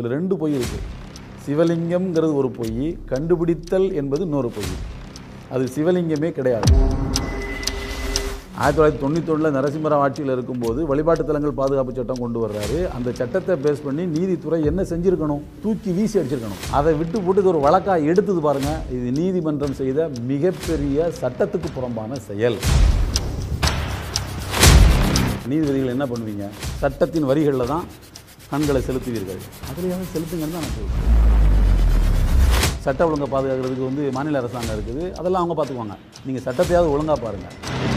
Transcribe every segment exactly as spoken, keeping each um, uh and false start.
இதில் ரெண்டு பொய் இருக்குது. சிவலிங்கம்ங்கிறது ஒரு பொய், கண்டுபிடித்தல் என்பது இன்னொரு பொய். அது சிவலிங்கமே கிடையாது. ஆயிரத்தி தொள்ளாயிரத்தி தொண்ணூற்றி ஒன்றில் நரசிம்மராவ் ஆட்சியில் இருக்கும்போது வழிபாட்டு தலங்கள் பாதுகாப்பு சட்டம் கொண்டு வர்றாரு. அந்த சட்டத்தை பேஸ் பண்ணி நீதித்துறை என்ன செஞ்சுருக்கணும்? தூக்கி வீசி அடிச்சிருக்கணும். அதை விட்டு போட்டு ஒரு வழக்காக எடுத்தது பாருங்கள். இது நீதிமன்றம் செய்த மிகப்பெரிய சட்டத்துக்கு புறம்பான செயல். நீதிபதிகள் என்ன பண்ணுவீங்க? சட்டத்தின் வரிகளில் தான் கண்களை செலுத்துவீர்கள். அதுலேயாவது செலுத்துங்கன்னு தான் நான் சொல்கிறேன். சட்ட ஒழுங்கை பாதுகாக்கிறதுக்கு வந்து மாநில அரசாங்கம் இருக்குது, அதெல்லாம் அவங்க பார்த்துக்குவாங்க. நீங்கள் சட்டத்தையாவது ஒழுங்காக பாருங்கள்.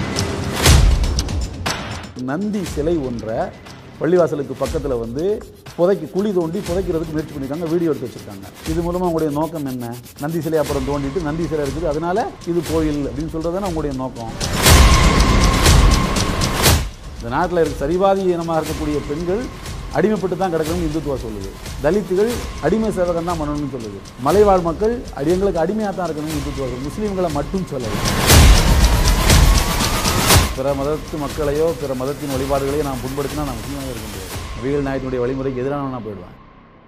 நந்தி சிலை ஒன்றை பள்ளிவாசலுக்கு பக்கத்தில் வந்து புதைக்கி குழி தோண்டி புதைக்கிறதுக்கு முயற்சி பண்ணியிருக்காங்க, வீடியோ எடுத்து வச்சுருக்காங்க. இது மூலமாக உங்களுடைய நோக்கம் என்ன? நந்தி சிலை அப்புறம் தோண்டிட்டு நந்தி சிலை இருக்குது, அதனால் இது கோயில் அப்படின்னு சொல்கிறது தானே உங்களுடைய நோக்கம். இந்த நாட்டில் இருக்க சரிவாதி இனமாக இருக்கக்கூடிய பெண்கள் அடிமைப்பட்டு தான் கிடக்கணும்னு இந்துத்துவா சொல்லுது. தலித்துகள் அடிமை சேவகம் தான் பண்ணணும்னு சொல்லுது. மலைவாழ் மக்கள் எங்களுக்கு அடிமையாக தான் இருக்கணும்னு இந்துத்துவா சொல்லுது. முஸ்லீம்களை மட்டும் சொல்லலை. பிற மதத்து மக்களையோ பிற மதத்தின் வழிபாடுகளையோ நான் புண்படுத்தினா நான் முஸ்லீமாக இருக்க முடியாது. நபிகள் நாயகத்தினுடைய வழிமுறைக்கு எதிரான நான் போயிடுவேன்.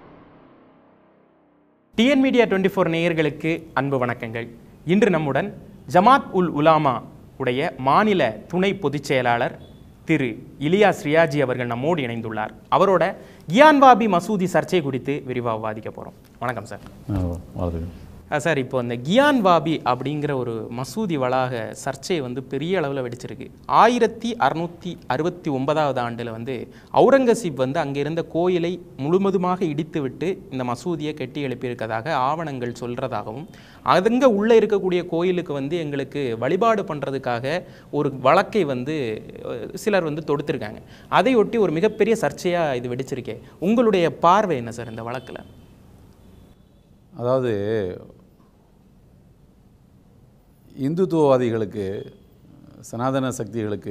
டிஎன் மீடியா டுவெண்ட்டி ஃபோர் நேயர்களுக்கு அன்பு வணக்கங்கள். இன்று நம்முடன் ஜமாத் உல் உலாமா உடைய மாநில துணை பொதுச் செயலாளர் திரு இலியாஸ் ரியாஜி அவர்கள் நம்மோடு இணைந்துள்ளார். அவரோட கியான்வாபி மசூதி சர்ச்சை குறித்து விரிவாக விவாதிக்க போகிறோம். வணக்கம் சார். சார், இப்போ இந்த கியான்வாபி அப்படிங்கிற ஒரு மசூதி வளாக சர்ச்சை வந்து பெரிய அளவில் வெடிச்சிருக்கு. ஆயிரத்தி அறுநூற்றி அறுபத்தி ஒன்பதாவது ஆண்டில் வந்து அவுரங்கசீப் வந்து அங்கே இருந்த கோயிலை முழுவதுமாக இடித்து விட்டு இந்த மசூதியை கட்டி எழுப்பியிருக்கதாக ஆவணங்கள் சொல்கிறதாகவும், அதுங்க உள்ளே இருக்கக்கூடிய கோயிலுக்கு வந்து எங்களுக்கு வழிபாடு பண்ணுறதுக்காக ஒரு வழக்கை வந்து சிலர் வந்து தொடுத்திருக்காங்க. அதையொட்டி ஒரு மிகப்பெரிய சர்ச்சையாக இது வெடிச்சிருக்கே. உங்களுடைய பார்வை என்ன சார் இந்த வழக்கில்? அதாவது இந்துத்துவவாதிகளுக்கு, சனாதன சக்திகளுக்கு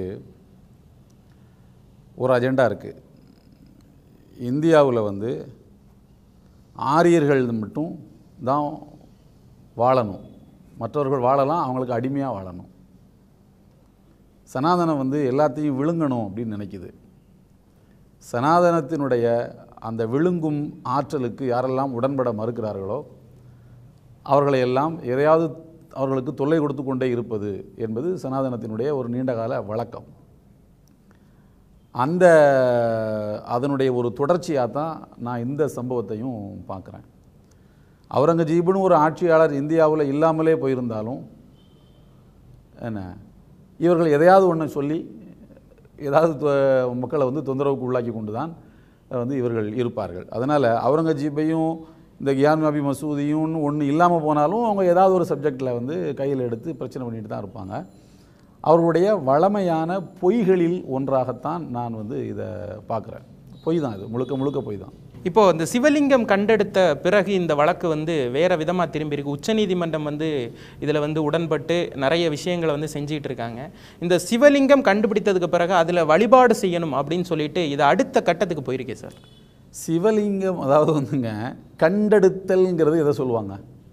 ஒரு அஜெண்டா இருக்குது. இந்தியாவில் வந்து ஆரியர்கள் மட்டும் தான் வாழணும், மற்றவர்கள் வாழலாம், அவங்களுக்கு அடிமையாக வாழணும். சனாதனம் வந்து எல்லாத்தையும் விழுங்கணும் அப்படின்னு நினைக்குது. சனாதனத்தினுடைய அந்த விழுங்கும் ஆற்றலுக்கு யாரெல்லாம் உடன்பட மறுக்கிறார்களோ அவர்களையெல்லாம் எதையாவது அவர்களுக்கு தொல்லை கொடுத்து கொண்டே இருப்பது என்பது சனாதனத்தினுடைய ஒரு நீண்டகால வழக்கம். அந்த அதனுடைய ஒரு தொடர்ச்சியாக தான் நான் இந்த சம்பவத்தையும் பார்க்குறேன். அவுரங்கசீப்னு ஒரு ஆட்சியாளர் இந்தியாவில் இல்லாமலே போயிருந்தாலும் என்ன, இவர்கள் எதையாவது ஒன்று சொல்லி ஏதாவது மக்களை வந்து தொந்தரவுக்கு உள்ளாக்கி கொண்டு தான் வந்து இவர்கள் இருப்பார்கள். அதனால் அவுரங்கசீப்பையும் இந்த கியான்வாபி மசூதியும் ஒன்று இல்லாமல் போனாலும் அவங்க ஏதாவது ஒரு சப்ஜெக்டில் வந்து கையில் எடுத்து பிரச்சனை பண்ணிட்டு தான் இருப்பாங்க. அவர்களுடைய வளமையான பொய்களில் ஒன்றாகத்தான் நான் வந்து இதை பார்க்குறேன். பொய் தான், இது முழுக்க முழுக்க பொய் தான். இப்போது இந்த சிவலிங்கம் கண்டெடுத்த பிறகு இந்த வழக்கு வந்து வேறு விதமாக திரும்பியிருக்கு. உச்சநீதிமன்றம் வந்து இதில் வந்து உடன்பட்டு நிறைய விஷயங்களை வந்து செஞ்சிகிட்டு இருக்காங்க. இந்த சிவலிங்கம் கண்டுபிடித்ததுக்கு பிறகு அதில் வழிபாடு செய்யணும் அப்படின்னு சொல்லிட்டு இது அடுத்த கட்டத்துக்கு போயிருக்கே சார். சிவலிங்கம் அதாவது வந்துங்க, கண்டெடுத்தல்ங்கிறது எதை சொல்லுவாங்க?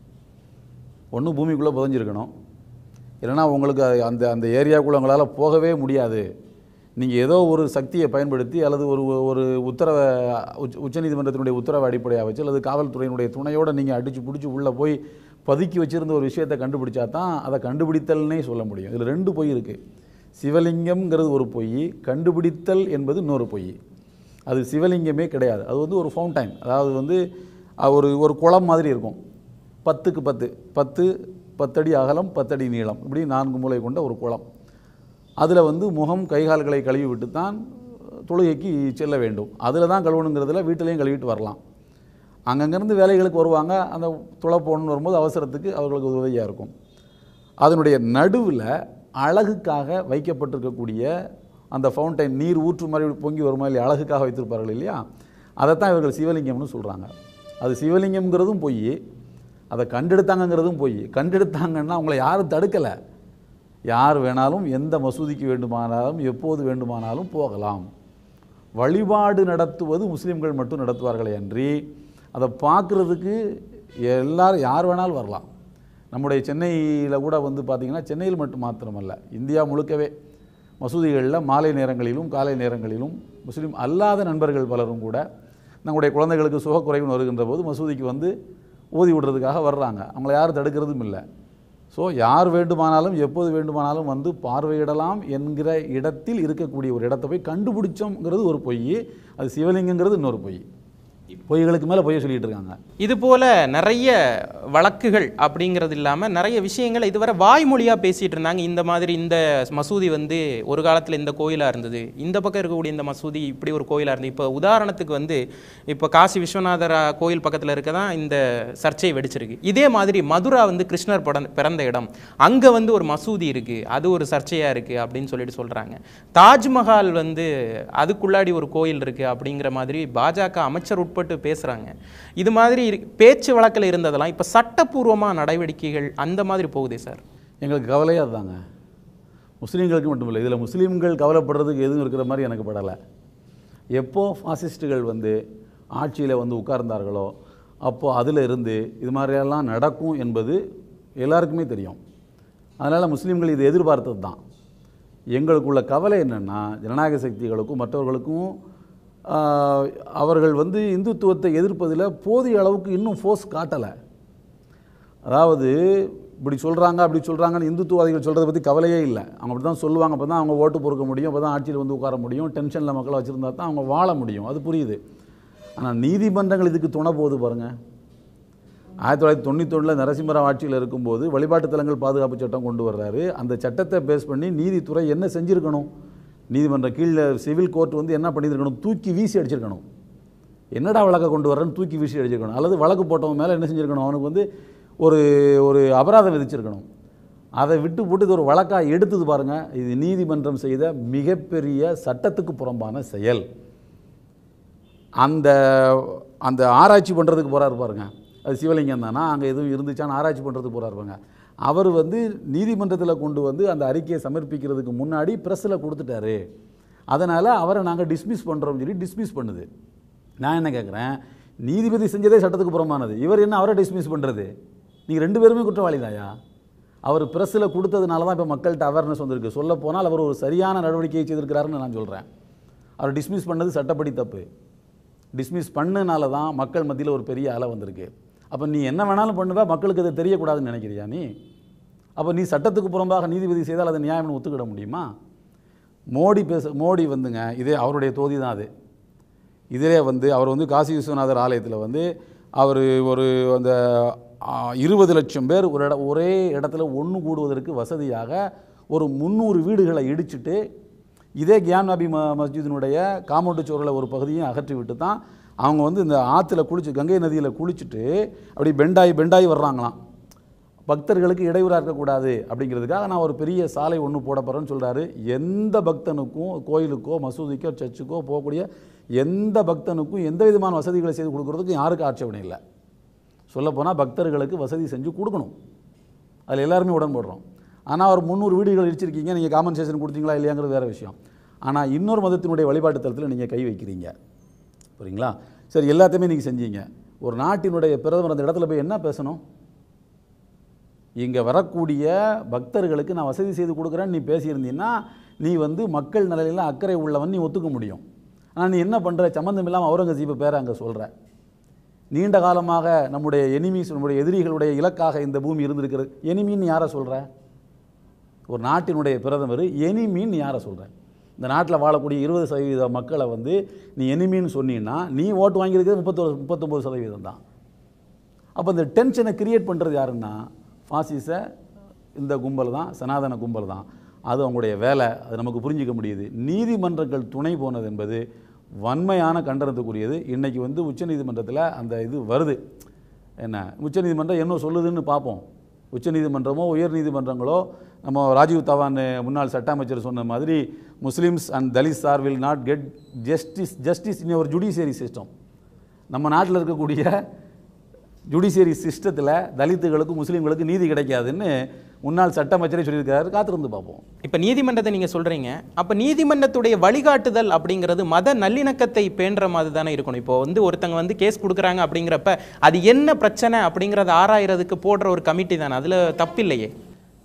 ஒன்று பூமிக்குள்ளே புதஞ்சிருக்கணும், இல்லைனா உங்களுக்கு அந்த அந்த ஏரியாவுக்குள்ளே உங்களால் போகவே முடியாது. நீங்கள் ஏதோ ஒரு சக்தியை பயன்படுத்தி அல்லது ஒரு ஒரு உத்தரவை உச்ச உச்சநீதிமன்றத்தினுடைய உத்தரவை அடிப்படையாக வச்சு அல்லது காவல்துறையினுடைய துணையோடு நீங்கள் அடித்து பிடிச்சி உள்ளே போய் பதுக்கி வச்சுருந்த ஒரு விஷயத்தை கண்டுபிடிச்சா தான் அதை கண்டுபிடித்தல்னே சொல்ல முடியும். இதில் ரெண்டு பொய் இருக்குது. சிவலிங்கம்ங்கிறது ஒரு பொய், கண்டுபிடித்தல் என்பது இன்னொரு பொய். அது சிவலிங்கமே கிடையாது. அது வந்து ஒரு ஃபவுண்டைன், அதாவது வந்து ஒரு ஒரு குளம் மாதிரி இருக்கும். பத்துக்கு பத்து பத்து பத்தடி அகலம் பத்தடி நீளம், இப்படி நான்கு மூலை கொண்ட ஒரு குளம். அதில் வந்து முகம் கைகால்களை கழுவி விட்டு தான் தொழுகைக்கு செல்ல வேண்டும். அதில் தான் கழுவணுங்கிறதுல வீட்டிலையும் கழுவிட்டு வரலாம். அங்கங்கேருந்து வேலைகளுக்கு வருவாங்க, அந்த துளை போகணுன்னு வரும்போது அவசரத்துக்கு அவர்களுக்கு உதவியாக இருக்கும். அதனுடைய நடுவில் அழகுக்காக வைக்கப்பட்டிருக்கக்கூடிய அந்த ஃபவுண்டைன், நீர் ஊற்று மாதிரி பொங்கி வருமா இல்லையா, அழகுக்காக வைத்திருப்பார்கள் இல்லையா, அதைத்தான் இவர்கள் சிவலிங்கம்னு சொல்கிறாங்க. அது சிவலிங்கம்ங்கிறதும் பொய், அதை கண்டெடுத்தாங்கங்கிறதும் பொய். கண்டெடுத்தாங்கன்னா அவங்கள யாரும் தடுக்கலை. யார் வேணாலும் எந்த மசூதிக்கு வேண்டுமானாலும் எப்போது வேண்டுமானாலும் போகலாம். வழிபாடு நடத்துவது முஸ்லீம்கள் மட்டும் நடத்துவார்களே அன்றி அதை பார்க்குறதுக்கு எல்லாரும் யார் வேணாலும் வரலாம். நம்முடைய சென்னையில் கூட வந்து பார்த்திங்கன்னா, சென்னையில் மட்டும் மாத்திரமல்ல, இந்தியா முழுக்கவே மசூதிகளில் மாலை நேரங்களிலும் காலை நேரங்களிலும் முஸ்லீம் அல்லாத நண்பர்கள் பலரும் கூட நம்முடைய குழந்தைகளுக்கு சுகக்குறைவுன்னு வருகின்ற போது மசூதிக்கு வந்து ஊதி விடுறதுக்காக வர்றாங்க. அவங்கள யாரும் தடுக்கிறதும் இல்லை. ஸோ யார் வேண்டுமானாலும் எப்போது வேண்டுமானாலும் வந்து பார்வையிடலாம் என்கிற இடத்தில் இருக்கக்கூடிய ஒரு இடத்தை போய் கண்டுபிடிச்சோங்கிறது ஒரு பொய், அது சிவலிங்கங்கிறது இன்னொரு பொய். பொய்களுக்கு மேலே பொய்யை சொல்லிட்டு இருக்காங்க. இது போல நிறைய வழக்குகள் அப்படிங்கிறது இல்லாமல் நிறைய விஷயங்கள் இதுவரை வாய்மொழியாக பேசிகிட்டு இருந்தாங்க. இந்த மாதிரி இந்த மசூதி வந்து ஒரு காலத்தில் இந்த கோயிலாக இருந்தது, இந்த பக்கம் இருக்கக்கூடிய இந்த மசூதி இப்படி ஒரு கோயிலாக இருந்தது. இப்போ உதாரணத்துக்கு வந்து இப்போ காசி விஸ்வநாதர் கோயில் பக்கத்தில் இருக்க தான் இந்த சர்ச்சை வெடிச்சிருக்கு. இதே மாதிரி மதுரா வந்து கிருஷ்ணர் பட பிறந்த இடம், அங்கே வந்து ஒரு மசூதி இருக்குது, அது ஒரு சர்ச்சையாக இருக்குது அப்படின்னு சொல்லிட்டு சொல்கிறாங்க. தாஜ்மஹால் வந்து அதுக்குள்ளாடி ஒரு கோயில் இருக்குது அப்படிங்கிற மாதிரி பாஜக அமைச்சர் உட்பட்டு பேசுறாங்க. இது மாதிரி பேச்சு வழக்கில் இருந்ததெல்லாம் இப்ப சட்டப்பூர்வமான நடவடிக்கைகள் அந்த மாதிரி போகுதே சார். எங்களுக்கு கவலையே அதுதாங்க. முஸ்லீம்களுக்கு மட்டும் இல்லை, இதில் முஸ்லீம்கள் கவலைப்படுறதுக்கு எதுவும் இருக்கிற மாதிரி எனக்கு படலை. எப்போ ஃபாசிஸ்ட்டுகள் வந்து ஆட்சியில் வந்து உட்கார்ந்தார்களோ அப்போது அதில் இருந்து இது மாதிரியெல்லாம் நடக்கும் என்பது எல்லாருக்குமே தெரியும். அதனால் முஸ்லீம்கள் இதை எதிர்பார்த்தது தான். எங்களுக்குள்ள கவலை என்னென்னா, ஜனநாயக சக்திகளுக்கும் மற்றவர்களுக்கும் அவர்கள் வந்து இந்துத்துவத்தை எதிர்ப்பதில் போதிய அளவுக்கு இன்னும் ஃபோர்ஸ் காட்டலை. அதாவது இப்படி சொல்கிறாங்க அப்படி சொல்கிறாங்கன்னு இந்துத்துவாதிகள் சொல்கிறத பற்றி கவலையே இல்லை. அவங்க அப்படி தான் சொல்லுவாங்க, அப்போ தான் அவங்க ஓட்டு பொறுக்க முடியும், அப்போ தான் ஆட்சியில் வந்து உட்கார முடியும், டென்ஷனில் மக்களை வச்சுருந்தா தான் அவங்க வாழ முடியும், அது புரியுது. ஆனால் நீதிமன்றங்கள் இதுக்கு துணை போகுது பாருங்கள். ஆயிரத்தி தொள்ளாயிரத்தி தொண்ணூற்றி ஒன்றில் நரசிம்மராவ் ஆட்சியில் இருக்கும்போது வழிபாட்டு தலங்கள் பாதுகாப்பு சட்டம் கொண்டு வர்றாரு. அந்த சட்டத்தை பேஸ் பண்ணி நீதித்துறை என்ன செஞ்சுருக்கணும்? நீதிமன்ற கீழே சிவில் கோர்ட் வந்து என்ன பண்ணியிருக்கணும்? தூக்கி வீசி அடிச்சிருக்கணும். என்னடா வழக்கை கொண்டு வரேன்னு தூக்கி வீசி அடிச்சிருக்கணும். அல்லது வழக்கு போட்டவன் மேலே என்ன செஞ்சுருக்கணும்? அவனுக்கு வந்து ஒரு ஒரு அபராதம் விதிச்சிருக்கணும். அதை விட்டு போட்டு இது ஒரு வழக்காக எடுத்தது பாருங்கள். இது நீதிமன்றம் செய்த மிகப்பெரிய சட்டத்துக்கு புறம்பான செயல். அந்த அந்த ஆராய்ச்சி பண்ணுறதுக்கு போகிறாரு பாருங்க, அது சிவலிங்கம் தானா, அங்கே எதுவும் இருந்துச்சான்னு ஆராய்ச்சி பண்ணுறதுக்கு போகிறாரு பாருங்க. அவர் வந்து நீதிமன்றத்தில் கொண்டு வந்து அந்த அறிக்கையை சமர்ப்பிக்கிறதுக்கு முன்னாடி ப்ரெஸ்ஸில் கொடுத்துட்டாரு. அதனால் அவரை நாங்கள் டிஸ்மிஸ் பண்ணுறோம்னு சொல்லி டிஸ்மிஸ் பண்ணுது. நான் என்ன கேட்குறேன், நீதிபதி செஞ்சதே சட்டத்துக்கு புறமானது, இவர் என்ன அவரை டிஸ்மிஸ் பண்ணுறது? நீங்கள் ரெண்டு பேருமே குற்றவாளி தாயா? அவர் ப்ரெஸ்ஸில் கொடுத்ததுனால தான் இப்போ மக்கள்கிட்ட அவேர்னஸ் வந்திருக்கு. சொல்ல போனால் அவர் ஒரு சரியான நடவடிக்கையை செய்திருக்கிறாருன்னு நான் சொல்கிறேன். அவர் டிஸ்மிஸ் பண்ணது சட்டப்படி தப்பு. டிஸ்மிஸ் பண்ணனால தான் மக்கள் மத்தியில் ஒரு பெரிய அலை வந்திருக்கு. அப்போ நீ என்ன வேணாலும் பண்ணுவா, மக்களுக்கு அதை தெரியக்கூடாதுன்னு நினைக்கிறியா நீ? அப்போ நீ சட்டத்துக்கு புறம்பாக நீதிபதி செய்தால் அதை நியாயம்னு ஒத்துக்கிட முடியுமா? மோடி பேச மோடி வந்துங்க, இதே அவருடைய தொகுதி தான் அது. இதிலே வந்து அவர் வந்து காசி விஸ்வநாதர் ஆலயத்தில் வந்து அவர் ஒரு அந்த இருபது லட்சம் பேர் ஒரு இட ஒரே இடத்துல ஒன்று கூடுவதற்கு வசதியாக ஒரு முந்நூறு வீடுகளை இடிச்சுட்டு இதே கியான்வாபி ம மஸ்ஜிதினுடைய காம்பவுண்டு சுவரில் ஒரு பகுதியும் அகற்றி விட்டு தான் அவங்க வந்து இந்த ஆற்றுல குளிச்சு கங்கை நதியில் குளிச்சுட்டு அப்படி பெண்டாகி பெண்டாகி வர்றாங்களாம். பக்தர்களுக்கு இடையூறாக இருக்கக்கூடாது அப்படிங்கிறதுக்காக நான் ஒரு பெரிய சாலை ஒன்று போட போகிறேன்னு சொல்கிறாரு. எந்த பக்தனுக்கும் கோயிலுக்கோ மசூதிக்கோ சர்ச்சுக்கோ போகக்கூடிய எந்த பக்தனுக்கும் எந்த விதமான வசதிகளை செய்து கொடுக்குறதுக்கு யாருக்கு ஆட்சேபனை இல்லை. சொல்லப்போனால் பக்தர்களுக்கு வசதி செஞ்சு கொடுக்கணும், அதில் எல்லாருமே உடன்படுறோம். ஆனால் ஒரு முந்நூறு வீடுகள் இடிச்சிருக்கீங்க, நீங்கள் காம்பன்சேஷன் கொடுத்தீங்களா இல்லையாங்கிறது வேறு விஷயம். ஆனால் இன்னொரு மதத்தினுடைய வழிபாட்டு தலத்தில் நீங்கள் கை வைக்கிறீங்க, புரியுங்களா? சரி, எல்லாத்தையுமே நீங்கள் செஞ்சீங்க. ஒரு நாட்டினுடைய பிரதமர் அந்த இடத்துல போய் என்ன பேசணும்? இங்கே வரக்கூடிய பக்தர்களுக்கு நான் வசதி செய்து கொடுக்குறேன்னு நீ பேசியிருந்தீங்கன்னா நீ வந்து மக்கள் நலனில் அக்கறை உள்ளவன், நீ ஒத்துக்க முடியும். ஆனால் நீ என்ன பண்ணுற? சம்மந்தம் இல்லாமல் அவுரங்கசீப்பை பேரை அங்கே சொல்கிற. நீண்ட காலமாக நம்முடைய எனிமீஸ், நம்முடைய எதிரிகளுடைய இலக்காக இந்த பூமி இருந்திருக்கிறது. எனிமின்னு யாரை சொல்கிற? ஒரு நாட்டினுடைய பிரதமர் எனிமின்னு யாரை சொல்கிற? இந்த நாட்டில் வாழக்கூடிய இருபது சதவீத மக்களை வந்து நீ எனிமின்னு சொன்னீங்கன்னா நீ ஓட்டு வாங்கியிருக்கிறது முப்பத்தொரு முப்பத்தொம்பது சதவீதம் தான். அப்போ இந்த டென்ஷனை கிரியேட் பண்ணுறது யாருன்னா ஃபாசிச இந்த கும்பல் தான், சனாதன கும்பல் தான். அது அவங்களுடைய வேலை, அது நமக்கு புரிஞ்சிக்க முடியுது. நீதிமன்றங்கள் துணை போனது என்பது வன்மையான கண்டனத்துக்குரியது. இன்றைக்கி வந்து உச்சநீதிமன்றத்தில் அந்த இது வருது. என்ன உச்சநீதிமன்றம் என்ன சொல்லுதுன்னு பார்ப்போம். உச்சநீதிமன்றமோ உயர் நீதிமன்றங்களோ நம்ம ராஜீவ் தவான் முன்னாள் சட்ட அமைச்சர் சொன்ன மாதிரி Muslims and Dalits are will not get justice justice in ஒரு ஜுடிஷியரி சிஸ்டம். நம்ம நாட்டில் இருக்கக்கூடிய ஜுடிஷியரி சிஸ்டத்தில் தலித்துகளுக்கு முஸ்லீம்களுக்கு நீதி கிடைக்காதுன்னு முன்னாள் சட்ட அமைச்சரே சொல்லியிருக்காரு. காத்திருந்து பார்ப்போம். இப்போ நீதிமன்றத்தை நீங்கள் சொல்கிறீங்க, அப்போ நீதிமன்றத்துடைய வழிகாட்டுதல் அப்படிங்கிறது மத நல்லிணக்கத்தை பேணுற மாதிரி தானே இருக்கணும். இப்போ வந்து ஒருத்தங்க வந்து கேஸ் கொடுக்குறாங்க அப்படிங்கிறப்ப அது என்ன பிரச்சனை அப்படிங்கிறத ஆராயிறதுக்கு போடுற ஒரு கமிட்டி தானே, அதில் தப்பில்லையே.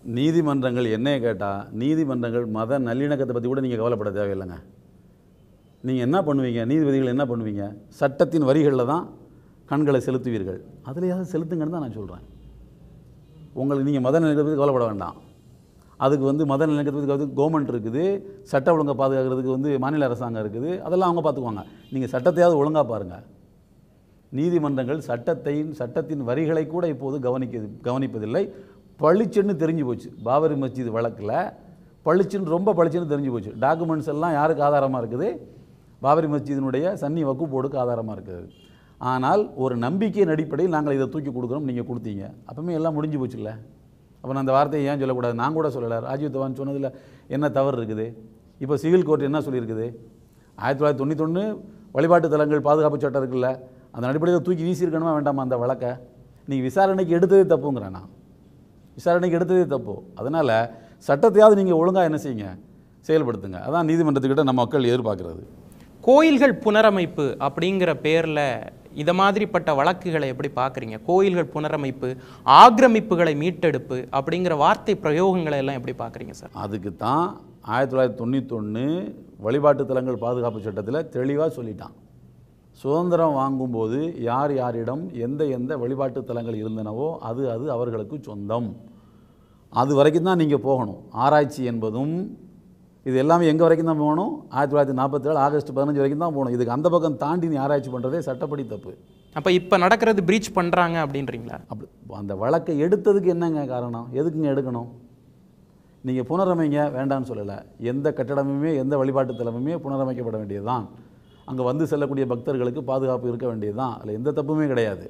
நீதிமன்றங்கள் என்னைய கேட்டால் நீதிமன்றங்கள் மத நல்லிணக்கத்தை பற்றி கூட நீங்கள் கவலைப்பட தேவையில்லைங்க. நீங்கள் என்ன பண்ணுவீங்க? நீதிபதிகள் என்ன பண்ணுவீங்க? சட்டத்தின் வரிகளில் தான் கண்களை செலுத்துவீர்கள். அதுலையாவது செலுத்துங்கன்னு தான் நான் சொல்கிறேன். உங்களுக்கு நீங்கள் மத நிலையத்துக்கு கவலைப்பட வேண்டாம். அதுக்கு வந்து மத நிலையத்துக்கு வந்து கவர்மெண்ட் இருக்குது, சட்ட ஒழுங்கை பாதுகாக்கிறதுக்கு வந்து மாநில அரசாங்கம் இருக்குது, அதெல்லாம் அவங்க பார்த்துக்குவாங்க. நீங்கள் சட்டத்தையாவது ஒழுங்காக பாருங்கள். நீதிமன்றங்கள் சட்டத்தை சட்டத்தின் வரிகளை கூட இப்போது கவனிக்க கவனிப்பதில்லை. பளிச்சுன்னு தெரிஞ்சு போச்சு. பாபரி மஸ்ஜித் வழக்கில் பளிச்சுன்னு ரொம்ப பளிச்சுன்னு தெரிஞ்சு போச்சு. டாக்குமெண்ட்ஸ் எல்லாம் யாருக்கு ஆதாரமாக இருக்குது? பாபரி மஸ்ஜிதினுடைய சன்னி வக்ஃப் போர்டுக்கு ஆதாரமாக இருக்குது. ஆனால் ஒரு நம்பிக்கையின் அடிப்படையில் நாங்கள் இதை தூக்கி கொடுக்குறோம், நீங்கள் கொடுத்தீங்க, அப்பவுமே எல்லாம் முடிஞ்சு போச்சு இல்லை? அப்போ நான் அந்த வார்த்தையை ஏன் சொல்லக்கூடாது? நான் கூட சொல்லலை. ராஜீவ் தவான் சொன்னதில் என்ன தவறு இருக்குது? இப்போ சிவில் கோர்ட் என்ன சொல்லியிருக்குது? ஆயிரத்தி தொள்ளாயிரத்தி தொண்ணூத்தொன்று வழிபாட்டு தலங்கள் பாதுகாப்பு சட்டம் இருக்குல்ல, அந்த அடிப்படையில் தூக்கி வீசியிருக்கணுமா வேண்டாமா அந்த வழக்கை? நீங்கள் விசாரணைக்கு எடுத்ததே தப்புங்கிறேன் நான். விசாரணைக்கு எடுத்ததே தப்பு. அதனால் சட்டத்தையாவது நீங்கள் ஒழுங்காக என்ன செய்யுங்க, செயல்படுத்துங்க. அதான் நீதிமன்றத்துக்கிட்ட நம்ம மக்கள் எதிர்பார்க்குறது. கோயில்கள் புனரமைப்பு அப்படிங்கிற பேரில் இதை மாதிரிப்பட்ட வழக்குகளை எப்படி பார்க்குறீங்க? கோயில்கள் புனரமைப்பு, ஆக்கிரமிப்புகளை மீட்டெடுப்பு அப்படிங்கிற வார்த்தை பிரயோகங்களை எல்லாம் எப்படி பார்க்குறீங்க சார்? அதுக்கு தான் ஆயிரத்தி தொள்ளாயிரத்தி தொண்ணூத்தொன்று வழிபாட்டு தலங்கள் பாதுகாப்பு சட்டத்தில் தெளிவாக சொல்லிட்டான். சுதந்திரம் வாங்கும்போது யார் யாரிடம் எந்த எந்த வழிபாட்டு தலங்கள் இருந்தனவோ அது அது அவர்களுக்கு சொந்தம். அது வரைக்கும் தான் நீங்கள் போகணும். ஆராய்ச்சி என்பதும் இது எல்லாமே எங்கே வரைக்கும் தான் போகணும்? ஆயிரத்தி தொள்ளாயிரத்தி நாற்பத்தி ஏழு ஆகஸ்ட் பதினஞ்சு வரைக்கும் தான் போகணும். இதுக்கு அந்த பக்கம் தாண்டி நீ ஆராய்ச்சி பண்ணுறதே சட்டப்படி தப்பு. அப்போ இப்போ நடக்கிறது பிரீச் பண்ணுறாங்க அப்படின்றீங்களா? அப்படி அந்த வழக்கை எடுத்ததுக்கு என்னங்க காரணம்? எதுக்குங்க எடுக்கணும்? நீங்கள் புனரமைங்க வேண்டான்னு சொல்லலை. எந்த கட்டடமுமே எந்த வழிபாட்டு தலமுமே புனரமைக்கப்பட வேண்டியது தான். அங்கே வந்து செல்லக்கூடிய பக்தர்களுக்கு பாதுகாப்பு இருக்க வேண்டியது தான். அதில் எந்த தப்புமே கிடையாது.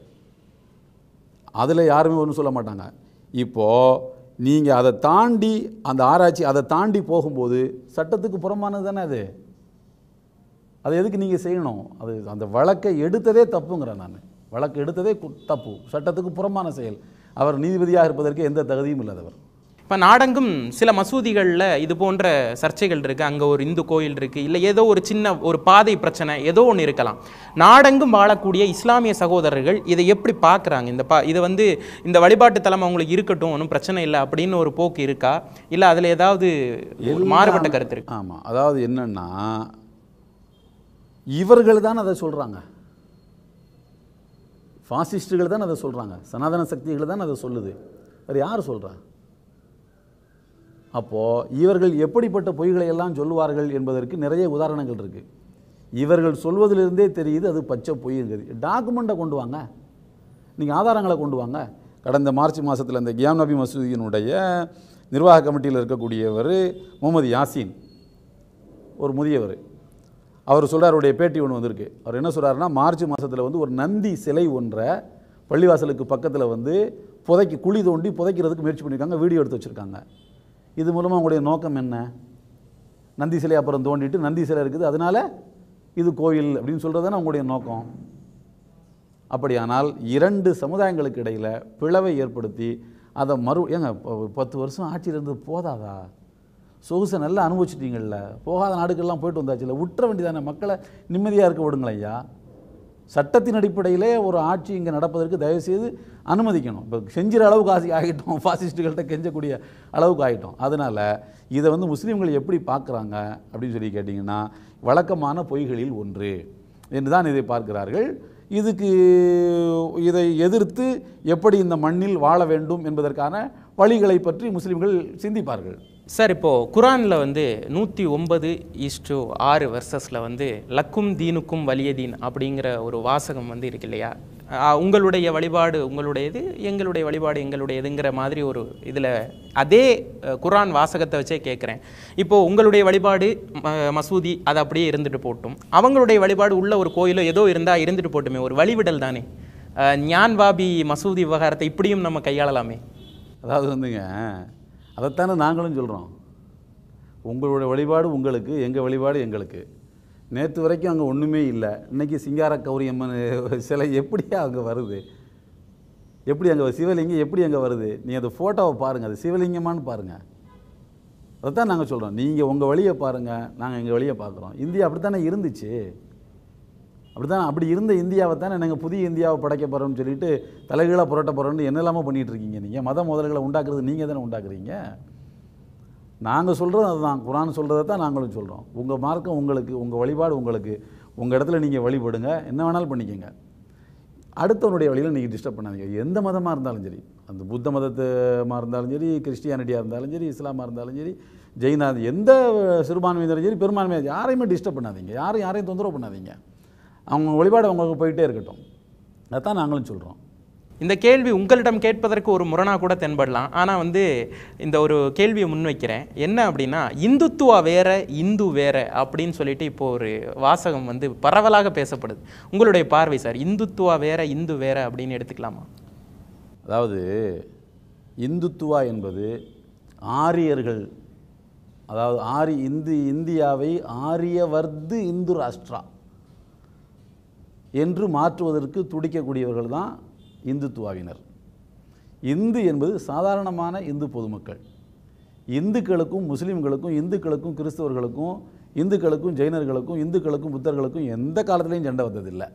அதில் யாருமே ஒன்றும் சொல்ல மாட்டாங்க. இப்போது நீங்கள் அதை தாண்டி அந்த ஆராய்ச்சி அதை தாண்டி போகும்போது சட்டத்துக்கு புறம்பானது தானே அது. அதை எதுக்கு நீங்கள் செய்யணும்? அது அந்த வழக்கை எடுத்ததே தப்புங்கிறேன் நான். வழக்கு எடுத்ததே தப்பு, சட்டத்துக்கு புறம்பான செயல். அவர் நீதிபதியாக இருப்பதற்கு எந்த தகுதியும் இல்லாதவர். இப்போ நாடெங்கும் சில மசூதிகளில் இது போன்ற சர்ச்சைகள் இருக்குது. அங்கே ஒரு இந்து கோயில் இருக்குது, இல்லை ஏதோ ஒரு சின்ன ஒரு பாதை பிரச்சனை ஏதோ ஒன்று இருக்கலாம். நாடெங்கும் வாழக்கூடிய இஸ்லாமிய சகோதரர்கள் இதை எப்படி பார்க்குறாங்க? இந்த பா இதை வந்து இந்த வழிபாட்டு தலம் அவங்களுக்கு இருக்கட்டும், ஒன்றும் பிரச்சனை இல்லை அப்படின்னு ஒரு போக்கு இருக்கா, இல்லை அதில் ஏதாவது மாறுபட்ட கருத்து இருக்கு? ஆமாம், அதாவது என்னென்னா இவர்கள் தான் அதை சொல்கிறாங்க. ஃபாசிஸ்டுகள் தான் அதை சொல்கிறாங்க. சனாதன சக்திகள் தான் அதை சொல்லுது. வேறு யார் சொல்கிறா? அப்போது இவர்கள் எப்படிப்பட்ட பொய்களை எல்லாம் சொல்லுவார்கள் என்பதற்கு நிறைய உதாரணங்கள் இருக்குது. இவர்கள் சொல்வதிலிருந்தே தெரியுது அது பச்சை பொய்ங்கிறது. டாக்குமெண்ட்டை கொண்டு வாங்க, நீங்கள் ஆதாரங்களை கொண்டு வாங்க. கடந்த மார்ச் மாதத்தில் இந்த கியான்வாபி மசூதியினுடைய நிர்வாக கமிட்டியில் இருக்கக்கூடியவர் முகமது யாசின், ஒரு முதியவர், அவர் சொல்கிறார், அவருடைய பேட்டி ஒன்று வந்திருக்கு. அவர் என்ன சொல்கிறாருன்னா, மார்ச் மாதத்தில் வந்து ஒரு நந்தி சிலை ஒன்றை பள்ளிவாசலுக்கு பக்கத்தில் வந்து புதைக்கி குழி தோண்டி புதைக்கிறதுக்கு முயற்சி பண்ணியிருக்காங்க, வீடியோ எடுத்து வச்சுருக்காங்க. இது மூலமாக அவங்களுடைய நோக்கம் என்ன? நந்தி சிலை அப்புறம் தோண்டிட்டு நந்தி சிலை இருக்குது, அதனால் இது கோயில் அப்படின்னு சொல்கிறது தானே அவங்களுடைய நோக்கம். அப்படியானால் இரண்டு சமுதாயங்களுக்கு இடையில் பிளவை ஏற்படுத்தி அதை மறு ஏங்க பத்து வருஷம் ஆட்சியில் இருந்தது போதாதா? சொகுசை நல்லா அனுபவிச்சிட்டிங்கள்ல, போகாத நாடுகள்லாம் போயிட்டு வந்தாச்சுல்ல, விட்டுற வேண்டியதானே, மக்களை நிம்மதியாக இருக்க விடுங்களேன் ஐயா. சட்டத்தின் அடிப்படையிலே ஒரு ஆட்சி இங்கே நடப்பதற்கு தயவுசெய்து அனுமதிக்கணும். இப்போ செஞ்சிற அளவுக்கு ஆசி ஆகிட்டோம், ஃபாசிஸ்ட்டுகள்கிட்ட கெஞ்சக்கூடிய அளவுக்கு ஆகிட்டோம். அதனால் இதை வந்து முஸ்லீம்கள் எப்படி பார்க்குறாங்க அப்படின்னு சொல்லி கேட்டிங்கன்னா, வழக்கமான பொய்களில் ஒன்று என்று தான் இதை பார்க்கிறார்கள். இதுக்கு இதை எதிர்த்து எப்படி இந்த மண்ணில் வாழ வேண்டும் என்பதற்கான வழிகளை பற்றி முஸ்லீம்கள் சிந்திப்பார்கள். சார், இப்போது குரானில் வந்து நூற்றி ஒன்பது ஈஸ்டு ஆறு வெர்சஸில் வந்து லக்கும் தீனுக்கும் வலிய தீன் அப்படிங்கிற ஒரு வாசகம் வந்து இருக்கு இல்லையா? உங்களுடைய வழிபாடு உங்களுடையது, எங்களுடைய வழிபாடு எங்களுடையதுங்கிற மாதிரி ஒரு இதில் அதே குரான் வாசகத்தை வச்சே கேட்குறேன். இப்போது உங்களுடைய வழிபாடு மசூதி அது அப்படியே இருந்துட்டு போட்டும், அவங்களுடைய வழிபாடு உள்ள ஒரு கோயிலோ ஏதோ இருந்தால் இருந்துட்டு போட்டுமே, ஒரு வழிவிடல் தானே. கியான்வாபி மசூதி விவகாரத்தை இப்படியும் நம்ம கையாளலாமே. அதாவது வந்துங்க, அதைத்தானே நாங்களும் சொல்கிறோம். உங்களுடைய வழிபாடு உங்களுக்கு, எங்கள் வழிபாடு எங்களுக்கு. நேற்று வரைக்கும் அங்கே ஒன்றுமே இல்லை, இன்றைக்கி சிங்கார கௌரியம்மன் சிலை எப்படியா அங்கே வருது? எப்படி அங்கே சிவலிங்கம் எப்படி அங்கே வருது? நீங்கள் அந்த ஃபோட்டோவை பாருங்கள், அது சிவலிங்கமானு பாருங்கள். அதைத்தான் நாங்கள் சொல்கிறோம். நீங்கள் உங்கள் வழியை பாருங்கள், நாங்கள் எங்கள் வழியை பார்க்குறோம். இந்தியா அப்படி தானே இருந்துச்சு. அப்படி தான் அப்படி இருந்த இந்தியாவை தானே நாங்கள் புதிய இந்தியாவை படைக்க போகிறோம்னு சொல்லிட்டு தலைகீழாக புரட்ட போகிறோம்னு என்னெல்லாமோ பண்ணிகிட்டு இருக்கீங்க. நீங்கள் மத முதல்களை உண்டாக்குறது நீங்கள் தானே உண்டாக்குறீங்க. நாங்கள் சொல்கிறது அதுதான், குரான் சொல்கிறத தான் நாங்களும் சொல்கிறோம். உங்கள் மார்க்கம் உங்களுக்கு, உங்கள் வழிபாடு உங்களுக்கு, உங்கள் இடத்துல நீங்கள் வழிபடுங்க, என்ன வேணாலும் பண்ணிக்கங்க. அடுத்தவனுடைய வழியில் நீங்கள் டிஸ்டர்ப் பண்ணாதீங்க. எந்த மதமாக இருந்தாலும் சரி, அந்த புத்த மதமாக இருந்தாலும் சரி, கிறிஸ்டியானிட்டியாக இருந்தாலும் சரி, இஸ்லாமாக இருந்தாலும் சரி, ஜெயினா, எந்த சிறுபான்மையினரும் சரி, பெரும்பான்மையாக யாரையுமே டிஸ்டர்ப் பண்ணாதீங்க. யாரும் யாரையும் தொந்தரவு பண்ணாதீங்க. அவங்க வழிபாடு அவங்களுக்கு போயிட்டே இருக்கட்டும். அதான் நாங்களும் சொல்கிறோம். இந்த கேள்வி உங்களிடம் கேட்பதற்கு ஒரு முரணாக கூட தென்படலாம். ஆனால் வந்து இந்த ஒரு கேள்வியை முன்வைக்கிறேன். என்ன அப்படின்னா, இந்துத்துவா வேற இந்து வேற அப்படின்னு சொல்லிட்டு இப்போது ஒரு வாசகம் வந்து பரவலாக பேசப்படுது. உங்களுடைய பார்வை சார், இந்துத்துவா வேற இந்து வேற அப்படின்னு எடுத்துக்கலாமா? அதாவது இந்துத்துவா என்பது ஆரியர்கள், அதாவது ஆரி இந்து இந்தியாவை ஆரியவர்து இந்து ராஷ்டிரா என்று மாற்றுவதற்கு துடிக்கக்கூடியவர்கள் தான் இந்துத்துவாவினர். இந்து என்பது சாதாரணமான இந்து பொதுமக்கள். இந்துக்களுக்கும் முஸ்லீம்களுக்கும், இந்துக்களுக்கும் கிறிஸ்தவர்களுக்கும், இந்துக்களுக்கும் ஜெயினர்களுக்கும், இந்துக்களுக்கும் புத்தர்களுக்கும் எந்த காலத்திலையும் சண்டை வந்ததில்லை.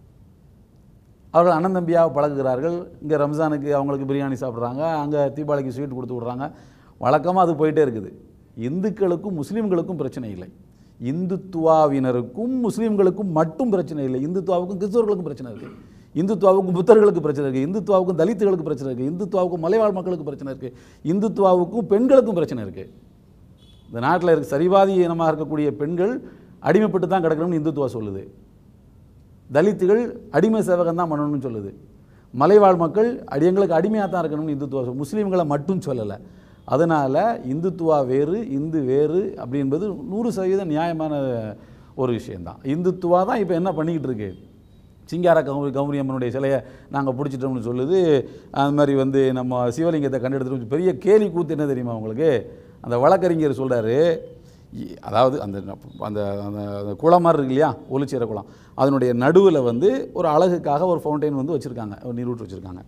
அவர்கள் அண்ணன் தம்பியாக பழகுகிறார்கள். இங்கே ரம்ஜானுக்கு அவங்களுக்கு பிரியாணி சாப்பிட்றாங்க, அங்கே தீபாவளிக்கு ஸ்வீட் கொடுத்து விட்றாங்க. வழக்கமாக அது போயிட்டே இருக்குது. இந்துக்களுக்கும் முஸ்லீம்களுக்கும் பிரச்சனை இல்லை. இந்துத்துவாவினருக்கும் முஸ்லீம்களுக்கும் மட்டும் பிரச்சனை இல்லை. இந்துத்துவாவுக்கும் கிறிஸ்தவர்களுக்கும் பிரச்சனை இருக்குது. இந்துத்துவாவுக்கும் புத்தர்களுக்கு பிரச்சனை இருக்குது. இந்துத்துவாவுக்கும் தலித்துகளுக்கு பிரச்சனை இருக்குது. இந்துத்துவாவுக்கும் மலைவாழ் மக்களுக்கு பிரச்சனை இருக்குது. இந்துத்துவாவுக்கும் பெண்களுக்கும் பிரச்சனை இருக்குது. இந்த நாட்டில் இருக்க சரிவாதி இனமாக இருக்கக்கூடிய பெண்கள் அடிமைப்பட்டு தான் கிடக்கணும்னு இந்துத்துவா சொல்லுது. தலித்துகள் அடிமை சேவகம் தான் பண்ணணும்னு சொல்லுது. மலைவாழ் மக்கள் அடியங்களுக்கு அடிமையாக தான் இருக்கணும்னு இந்துத்துவா சொல் முஸ்லீம்களை மட்டும் சொல்லலை. அதனால் இந்துத்துவா வேறு இந்து வேறு அப்படி என்பது நூறு சதவீதம் நியாயமான ஒரு விஷயந்தான். இந்துத்துவா தான் இப்போ என்ன பண்ணிக்கிட்டு இருக்கு, சிங்கார கௌரி கௌரி அம்மனுடைய சிலையை நாங்கள் பிடிச்சிட்டோம்னு சொல்லுது. அது மாதிரி வந்து நம்ம சிவலிங்கத்தை கண்டெடுத்துட்டு பெரிய கேலி கூத்து என்ன தெரியுமா உங்களுக்கு? அந்த வழக்கறிஞர் சொல்கிறாரு, அதாவது அந்த அந்த அந்த குளம் மாதிரி இருக்கு இல்லையா, ஒளிச்சேர குளம், அதனுடைய நடுவில் வந்து ஒரு அழகுக்காக ஒரு ஃபவுண்டைன் வந்து வச்சுருக்காங்க, ஒரு நீரூற்று வச்சுருக்காங்க.